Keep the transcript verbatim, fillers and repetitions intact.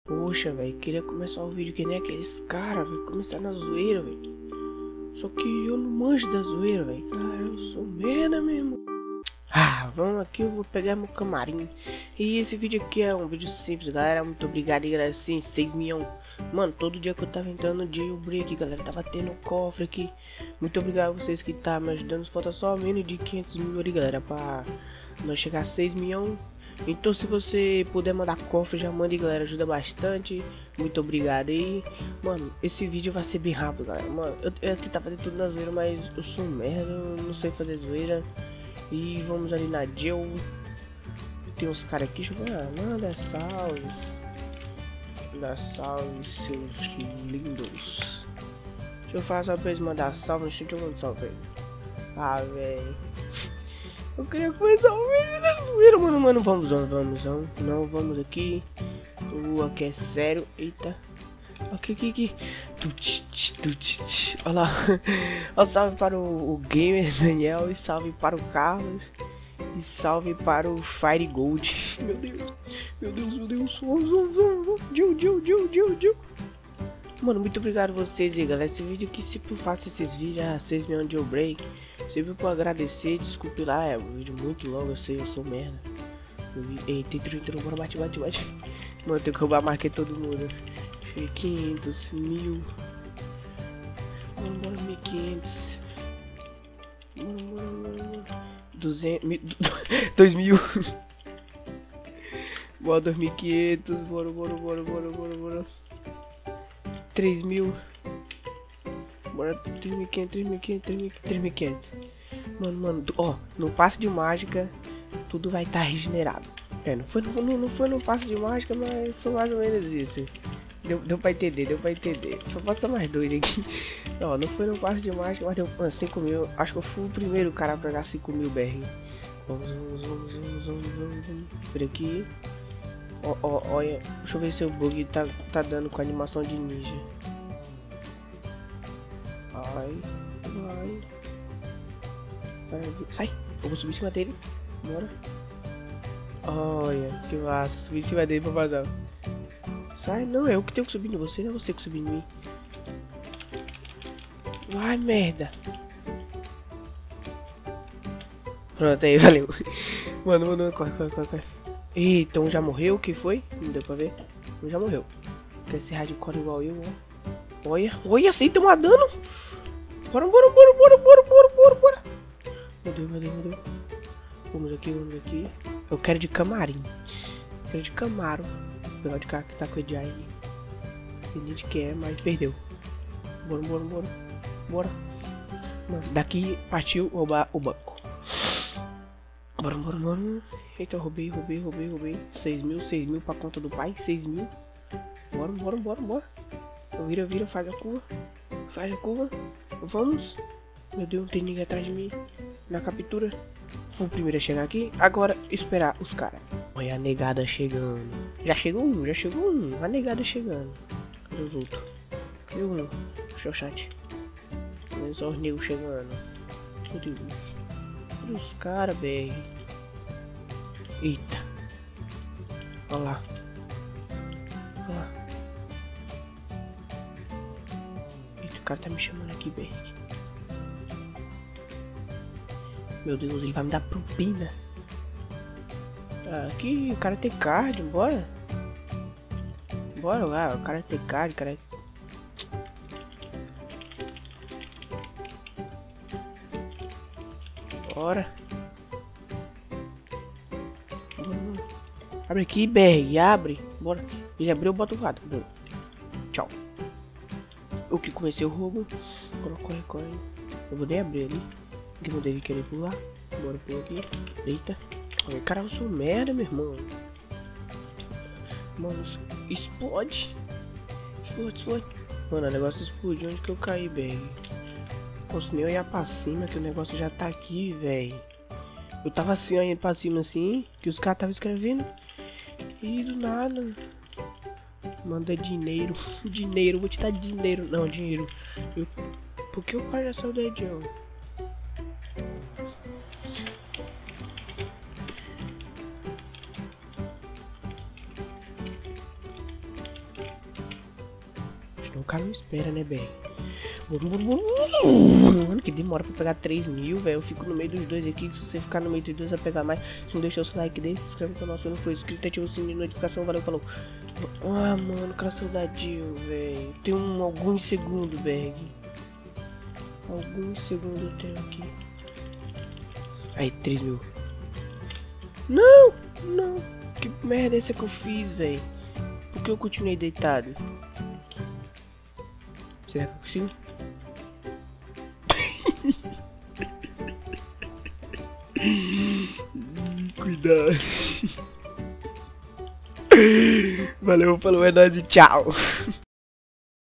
Poxa, velho, queria começar o vídeo que nem aqueles caras, velho. Começar na zoeira, velho. Só que eu não manjo da zoeira, velho. Cara, eu sou merda mesmo. Ah, vamos aqui, eu vou pegar meu camarim. E esse vídeo aqui é um vídeo simples, galera. Muito obrigado, galera. Sim, seis milhões. Mano, todo dia que eu tava entrando no jailbreak, galera, tava tendo um cofre aqui. Muito obrigado a vocês que tá me ajudando. Falta só menos de quinhentos mil ali, galera, pra nós chegar a seis milhões. Então se você puder mandar cofre, já mande, galera, ajuda bastante. Muito obrigado aí. Mano, esse vídeo vai ser bem rápido, galera. Mano, eu, eu ia tentar fazer tudo na zoeira, mas eu sou um merda, eu não sei fazer zoeira. E vamos ali na jail. Tem uns caras aqui, deixa eu ver. Ah, manda salve. Manda salve, seus lindos. Deixa eu falar só pra eles mandar salve, deixa eu mandar salve, velho. Ah, velho. Eu queria começar o vídeo na zoeira, mano, mano, vamos, vamos, vamos, vamos, não, vamos aqui, o aqui é sério, eita, aqui, aqui, aqui, olha lá, ó, salve para o, o Gamer Daniel, e salve para o Carlos, e salve para o Fire Gold, meu Deus, meu Deus, meu Deus, vamos, vamos, vamos, Jill, Jill, Jill, Jill, Jill. Mano, muito obrigado a vocês aí, galera. Esse vídeo aqui, sempre eu faço esses vídeos a seis milhões de jailbreak. Sempre por agradecer, desculpe lá, é um vídeo muito longo, eu sei, eu sou merda. Eita, entrou, entrou, bora, bate, bate, bate. Mano, tem que roubar a marca de todo mundo. quinhentos, mil. Mano, bora, mil e quinhentos. Mano, mano, mano, mano. duzentos, mil, dois mil. Bora, dois mil e quinhentos, bora, bora, bora, bora, bora, bora. três mil. Bora, três mil e quinhentos, três mil e quinhentos, três mil e quinhentos. Mano, mano, ó, no passe de mágica tudo vai estar tá regenerado. É, não foi, não, não foi no passe de mágica, mas foi mais ou menos isso. Deu, deu pra entender, deu pra entender. Só pode ser mais doido aqui. Ó, não foi no passe de mágica, mas deu ah, cinco mil. Acho que eu fui o primeiro cara a pegar cinco mil B R. Vamos, vamos, vamos, vamos, vamos, vamos, vamos. Por aqui. Ó, ó, olha. Deixa eu ver se o bug tá, tá dando com a animação de ninja. Vai, vai. Sai, eu vou subir em cima dele. Bora. Olha, que massa. Subir em cima dele pra vazar. Sai, não, é eu que tenho que subir em você, não é você que subir em mim. Vai, merda. Pronto, aí, valeu. Mano, mano, corre, corre, corre, corre. Eita, um já morreu, o que foi? Não deu pra ver. Um já morreu. Quer ser hardcore igual eu, ó. Olha, olha, sem tomar dano. Bora, bora, bora, bora, bora, bora, bora, bora. Meu Deus, meu Deus, meu Deus. Vamos aqui, vamos aqui. Eu quero de camarim. Eu quero de camaro. Vou pegar de cara que tá com o Ed aí. Sei nem de que é, mas perdeu. Bora, bora, bora. Bora. Mano, daqui partiu roubar o banco. Bora, bora, bora. Eita, eu roubei, roubei, roubei, roubei. seis mil, seis mil pra conta do pai. seis mil. Bora, bora, bora, bora. Vira, vira, faz a curva. Faz a curva. Vamos. Meu Deus, não tem ninguém atrás de mim. Na captura. Fui o primeiro a chegar aqui. Agora esperar os caras. Olha a negada chegando. Já chegou um, já chegou um. A negada chegando. Cadê os outros? Cadê um? Deixa o chat. Olha só os negros chegando. Meu Deus. Cadê os caras, B R? Eita. Olha lá. Olha lá. Eita, o cara tá me chamando aqui, B R. Meu Deus, ele vai me dar propina. Ah, aqui o cara tem card, bora. Bora lá, o cara tem card, cara. Bora. Abre aqui, B R, abre. Bora. Ele abriu, bota o vato. Tchau. O que comecei o roubo. Corre, corre, corre. Eu vou nem abrir ali. Que não dele querer pular. Bora por aqui. Eita. Olha, cara, eu sou merda, meu irmão. Mano, explode. Explode, explode. Mano, o negócio explodiu onde que eu caí, velho. Posso nem olhar pra cima que o negócio já tá aqui, velho. Eu tava assim, olhando pra cima assim, que os caras estavam escrevendo. E do nada. Manda dinheiro. Dinheiro, vou te dar dinheiro. Não, dinheiro. Eu... Por que o pai já saiu da edição? O cara não espera, né, velho? Mano, que demora pra pegar três mil, velho. Eu fico no meio dos dois aqui. Se você ficar no meio dos dois, vai pegar mais. Se não deixou o seu like dele, se inscreve no canal se não for inscrito, ativa o sininho de notificação. Valeu, falou. Ah, mano, cara saudadinho, velho. Tem um alguns segundos, Berg. Alguns segundos eu tenho aqui. Aí, três mil. Não, não. Que merda é essa que eu fiz, velho? Por que eu continuei deitado? Será que eu consigo? Cuidado. Valeu, falou, é nóis e tchau.